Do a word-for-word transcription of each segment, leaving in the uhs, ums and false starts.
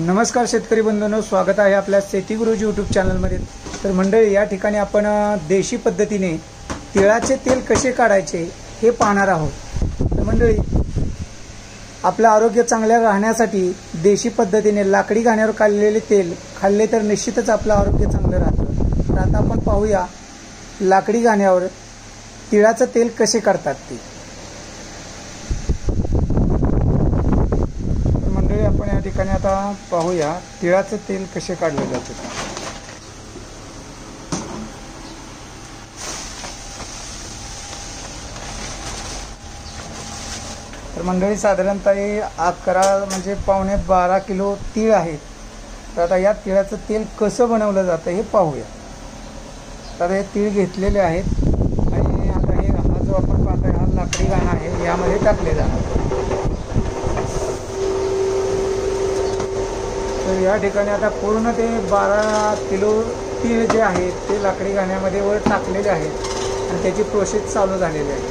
नमस्कार शेतकरी बंधूंनो, स्वागत आहे आपल्या शेतीगुरुजी यूट्यूब चॅनलमध्ये। तर मंडळी, या ठिकाणी आपण देशी पद्धतीने तिळाचे तेल कसे काढायचे हे पाहणार आहोत। तर मंडळी, आपलं आरोग्य चांगले राहण्यासाठी देशी पद्धतीने लाकडी घाण्यावर काढलेले तेल खाल्ले तर निश्चितच आपलं आरोग्य चांगलं राहतं। तर आता आपण पाहूया लाकडी घाण्यावर तिळाचं तेल कसे काढतात ते। आपण या ठिकाणी आता पाहूया तिळाचं तेल कसे काढले जाते। तर मंडळी, साधारणतः अकरा म्हणजे पावणे बारा किलो तीळ आहेत। तर आता या तिळाचं तेल कसं बनवलं जातं हे पाहूया। तर हे तीळ घेतलेले आहेत आणि आता हे हा जो आपण पाहताय हा लाकडी घाणा आहे, यामध्ये टाकले जाणार। तर या ठिकाणी आता पूर्ण ते बारा किलो तीळ जे आहेत ते लाकडी घाण्यामध्ये वर टाकलेले आहेत आणि त्याची प्रोसेस चालू झालेली आहे।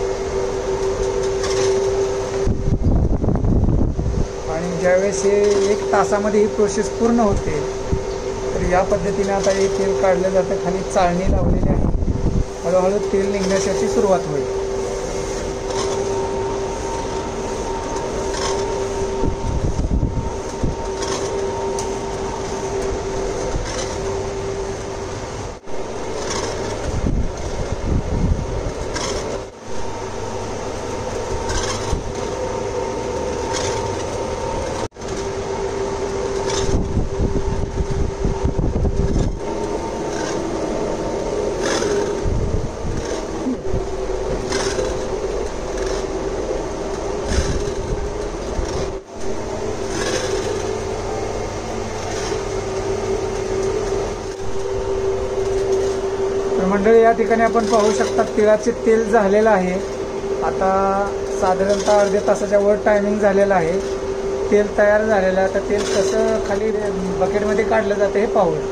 आणि ज्यावेळेस हे एक तासामध्ये ही प्रोसेस पूर्ण होते, तर या पद्धतीने आता हे तेल काढलं जातं। खाली चाळणी लावलेली आहे, हळूहळू तेल निघण्याची सुरुवात होईल। मंडळी, या ठिकाणी आपण पाहू शकता तिळाचे तेल झालेलं आहे। आता साधारणतः अर्ध्या तासाच्या वर टायमिंग झालेला आहे। तेल तयार झालेलं आहे। आता तेल कसं खाली बकेटमध्ये काढलं जातं हे पाहूया।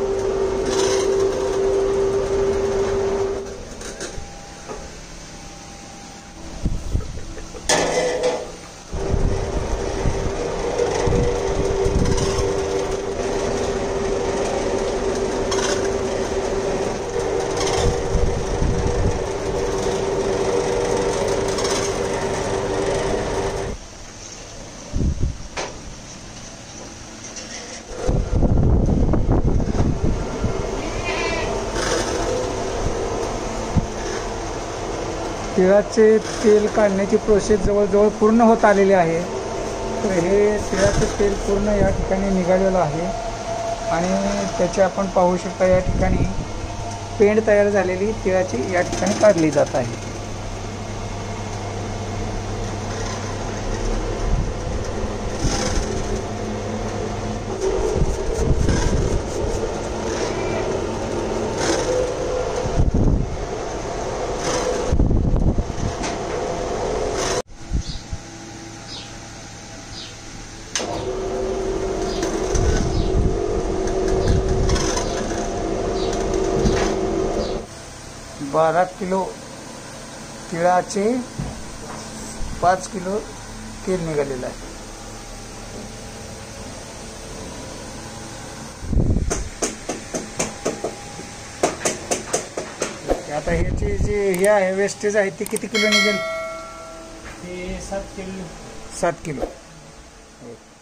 तिळाचे तेल काढण्याची प्रोसेस जवळजवळ पूर्ण होत आलेली आहे। तर हे तिळाचं तेल पूर्ण या ठिकाणी निघालेलं आहे आणि त्याचे आपण पाहू शकता या ठिकाणी पेंड तयार झालेली तिळाची या ठिकाणी काढली जात आहे। बारा किलो तिळाचे पाच किलो तेल निघालेलं आहे। आता ह्याची जी हे आहे वेस्टेज आहे ती किती किलो निघेल? ते सात किलो सात किलो